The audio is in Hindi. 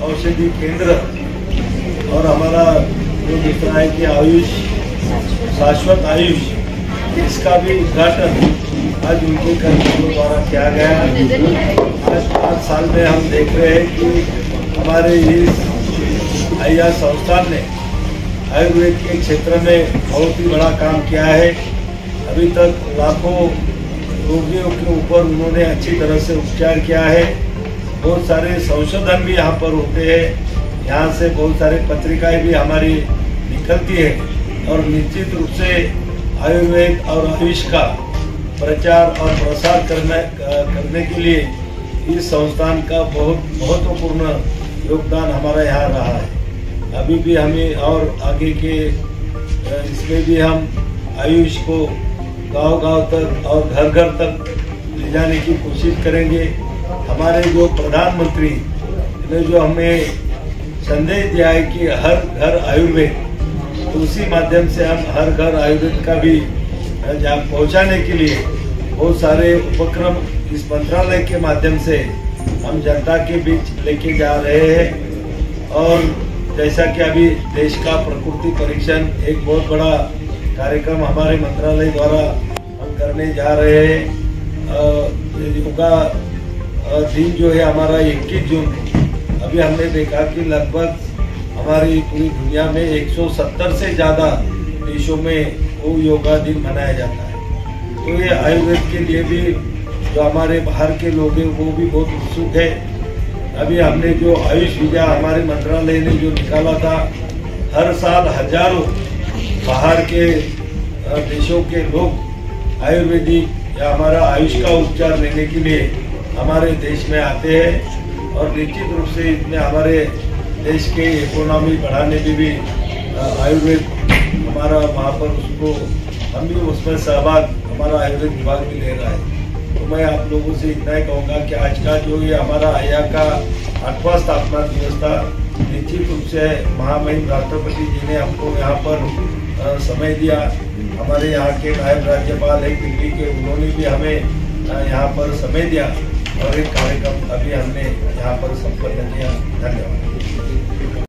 औषधि केंद्र और हमारा जो दिख रहा है कि आयुष शाश्वत आयुष, इसका भी उद्घाटन आज उनके कर्मचारियों द्वारा किया गया। आज 5 साल में हम देख रहे हैं कि हमारे इस आया संस्थान ने आयुर्वेद के क्षेत्र में बहुत ही बड़ा काम किया है। अभी तक लाखों रोगियों के ऊपर उन्होंने अच्छी तरह से उपचार किया है। बहुत सारे संशोधन भी यहाँ पर होते हैं, यहाँ से बहुत सारे पत्रिकाएं भी हमारी निकलती है और निश्चित रूप से आयुर्वेद और आयुष का प्रचार और प्रसार करने के लिए इस संस्थान का बहुत महत्वपूर्ण योगदान हमारा यहाँ रहा है। अभी भी हमें और आगे के इसमें भी हम आयुष को गांव-गांव तक और घर-घर तक ले जाने की कोशिश करेंगे। हमारे जो प्रधानमंत्री ने जो हमें संदेश दिया है कि हर घर आयुर्वेद, तो उसी माध्यम से हम हर घर आयुर्वेद का भी पहुंचाने के लिए बहुत सारे उपक्रम इस मंत्रालय के माध्यम से हम जनता के बीच लेके जा रहे हैं। और जैसा कि अभी देश का प्रकृति परीक्षण एक बहुत बड़ा कार्यक्रम हमारे मंत्रालय द्वारा हम करने जा रहे हैं। योगा दिन जो है हमारा 21 जून, अभी हमने देखा कि लगभग हमारी पूरी दुनिया में 170 से ज़्यादा देशों में वो योगा दिन मनाया जाता है। तो ये आयुर्वेद के लिए भी जो हमारे बाहर के लोग हैं वो भी बहुत उत्सुक है। अभी हमने जो आयुष विद्या हमारे मंत्रालय ने जो निकाला था, हर साल हजारों बाहर के देशों के लोग आयुर्वेदिक या हमारा आयुष का उपचार लेने के लिए हमारे देश में आते हैं और निश्चित रूप से इसमें हमारे देश के इकोनॉमी बढ़ाने में भी आयुर्वेद हमारा वहाँ पर उसको हम भी उसमें सहभाग हमारा आयुर्वेद विभाग भी ले रहा है। तो मैं आप लोगों से इतना ही कहूँगा कि आज का जो ये हमारा आया का 8वां स्थापना दिवस था, निश्चित रूप से महामहिम राष्ट्रपति जी ने हमको यहाँ पर समय दिया। हमारे यहाँ के नायब राज्यपाल है दिल्ली के, उन्होंने भी हमें यहाँ पर समय दिया और एक कार्यक्रम अभी हमने यहाँ पर संपन्न किया। धन्यवाद।